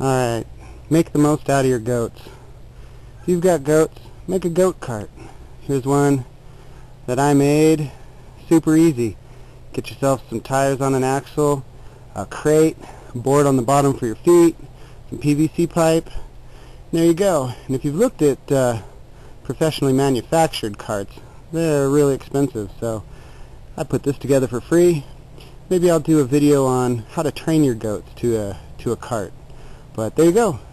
Alright, make the most out of your goats. If you've got goats, make a goat cart. Here's one that I made. Super easy. Get yourself some tires on an axle, a crate, a board on the bottom for your feet, some PVC pipe. There you go. And if you've looked at professionally manufactured carts, they're really expensive, so I put this together for free. Maybe I'll do a video on how to train your goats to a cart. But there you go.